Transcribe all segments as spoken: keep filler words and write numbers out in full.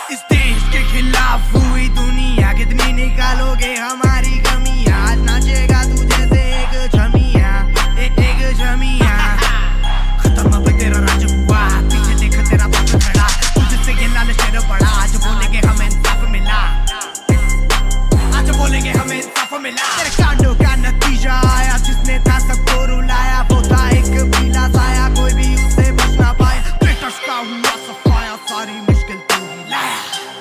इस देश के खिलाफ हुई दुनिया कितनी निकालोगे हमारी कमियां। आज नाचेगा तू जैसे एक छमिया, ए, एक छमिया। खत्म अब तेरा राज हुआ, पीछे देख तेरा बाप खड़ा, तुझसे ये लाल शेर बड़ा। आज बोलेंगे हमें इंसाफ मिला, आज बोलेंगे हमें इंसाफ मिला। तेरे कांडों का नतीजा आया, जिसने था सबको रुलाया, वो था एक पीला साया, कोई भी उससे बच ना पाया। ब्रिटिश का हुआ सफाया, सारी मुश्किल तू ही लाया।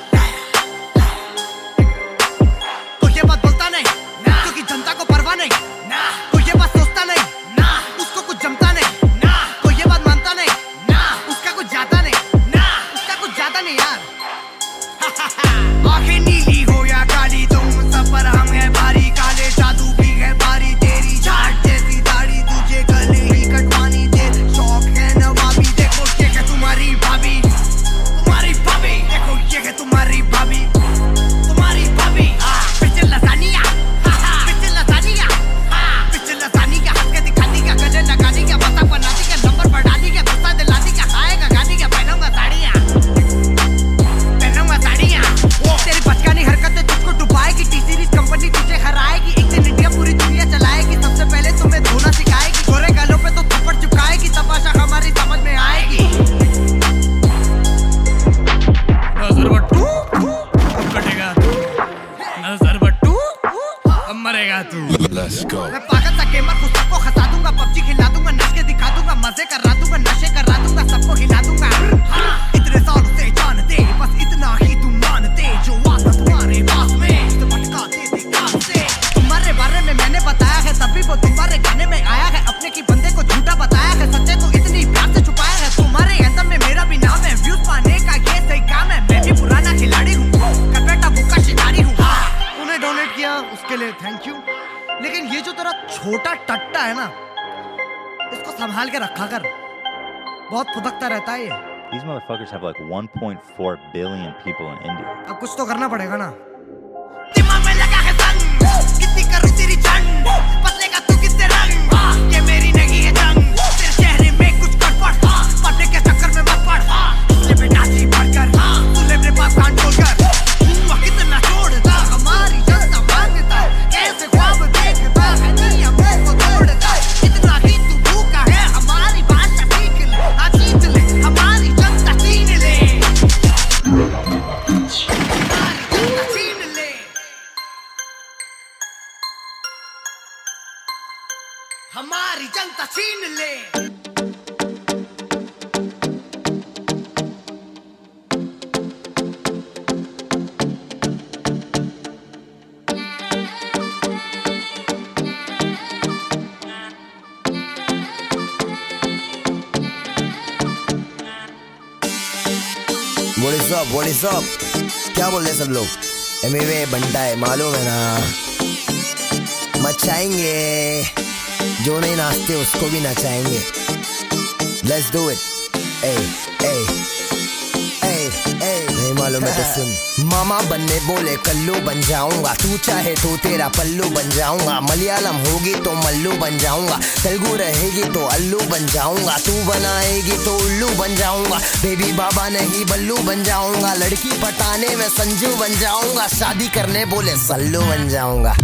कोई ये बात बोलता नहीं ना, क्योंकि जनता को परवाह नहीं ना। कोई ये बात सोचता नहीं ना, उसको कुछ जमता नहीं ना। कोई ये बात मानता नहीं ना, उसका कुछ जाता नहीं ना, उसका कुछ जाता नहीं यार। आंखें नीली हो या काली, तुम सब पर हम है भारी। काले जादू की है बारी, तेरी झाट जैसी दाढ़ी तुझे कल ही कटवानी। तेरे शौक है नवाबी, देखो ये है तुम्हारी भाभी, तुम्हारी भाभी। देखो ये है तुम्हारी भाभी, तुम्हारी भाभी। पिछले लसानिया, पिछले लसानिया, पिछले लसानिया। हंस के दिखाती क्या, गले लगानी क्या, मजाक बनाती क्या, नंबर बढ़ानी क्या, गुस्सा दिलाती क्या, खाएगा गानी क्या, पहनूंगा साड़ियाँ, पहनूंगा साड़ियाँ। तेरी बचकानी हरकतें तुझको डुबाएगी, टी सीरीज कंपनी तुझे हराएगी। एक दिन इंडिया पूरी दुनिया चलाएगी, सबसे पहले तुम्हें धोना सिखाएगी। गोरे गालों पे तो थप्पड़ चुकाएगी, तमाशा हमारी समझ में आएगी। नजर बट्टू अब कटेगा तू, नजर बट्टू अब मरेगा तू। Let's go. मैं पागल सा गेमर, खुद सबको खसा दूंगा, पबजी खिला दूंगा, नाच के दिखा दूंगा, मजे करा दूंगा, नशे करा दूंगा, सबको हिला दूंगा। हाँ, इतने सालों से जानते, बस इतना ही तुम मानते, जो आता तुम्हारे पास में तो भटकाते थे काम से। तुम्हारे बारे में मैंने बताया है, तभी वो तुम्हारे गाने में आया है। अपने की बंदे को झूठा बताया है, सच्चे को इतनी प्यार से छुपाया है। तुम्हारे एंथम में मेरा भी नाम है, व्यूज पाने का ये सही काम है। मैं भी पुराना खिलाड़ी हूँ, कर बेटा भूखा शिकारी हूँ। तूने डोनेट किया उसके लिए थैंक यू, लेकिन ये जो तेरा छोटा टट्टा है ना, इसको संभाल के रखा कर, बहुत फुदकता रहता है ये। These motherfuckers have like one point four billion people in India. अब कुछ तो करना पड़ेगा ना। दिमाग में लगा है संग, कितनी करूं तेरी जंग, बदलेगा तू कितने रंग, ये मेरी नहीं है जंग। तेरे चेहरे में कुछ गड़बड़, पढ़ने के चक्कर में मत पड़। तुझे बेटा जी पढ़कर, तूने मेरे पास कान खोलकर, हुआ कितना छोड़ता, हमारी जनता मांगता, कैसे ख्वाब देखता है, नियमों को तोड़ता। इतना ही तू भूखा है, हमारी भाषा सीख ले, हाँ जीत ले, हमारी जनता छीन ले, हमारी जनता छीन ले, हमारी जनता छीन ले। What is up? What is up? क्या बोल रहे सब लोग? एमवे बंटा है, मालूम है ना। मचाएंगे, जो नहीं नाचते उसको भी नचाएंगे। Let's do it. Hey, hey, hey, hey. नहीं मालूम है तो सुन। मामा बनने बोले कल्लू बन जाऊंगा, तू चाहे तो तेरा पल्लू बन जाऊंगा। मलयालम होगी तो मल्लू बन जाऊंगा, तेलुगु रहेगी तो अल्लू बन जाऊंगा। तू बनाएगी तो उल्लू बन जाऊंगा, बेबी बाबा नहीं बल्लू बन जाऊंगा। लड़की पटाने में संजू बन जाऊंगा, शादी करने बोले सल्लू बन जाऊंगा।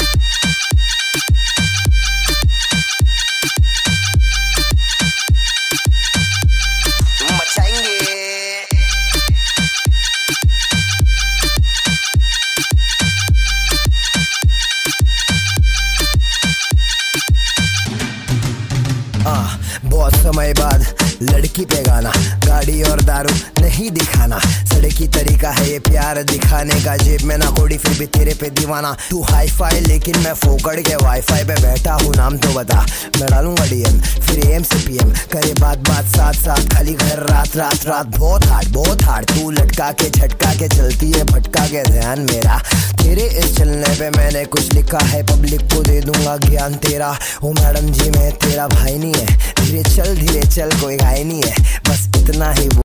बहुत समय बाद लड़की पे गाना, गाड़ी और दारू नहीं दिखाना। सड़की तरीका है ये प्यार दिखाने का, जेब में ना कोड़ी फिर भी तेरे पे दीवाना। तू हाई फाई लेकिन मैं फोकड़ के वाईफाई पे बैठा हूँ, नाम तो बता। मैं डालूंगा डीएम फिर एम से पीएम, करे बात बात साथ साथ, खाली घर रात रात रात। बहुत हार्ड बहुत हार्ड, तू लटका के झटका के चलती है, भटका के ध्यान मेरा। तेरे इस चलने पे मैंने कुछ लिखा है, पब्लिक को दे दूंगा ज्ञान तेरा। ओ मैडम जी मैं तेरा भाई नहीं है, धीरे चल धीरे चल कोई घाय नहीं है, बस इतना ही।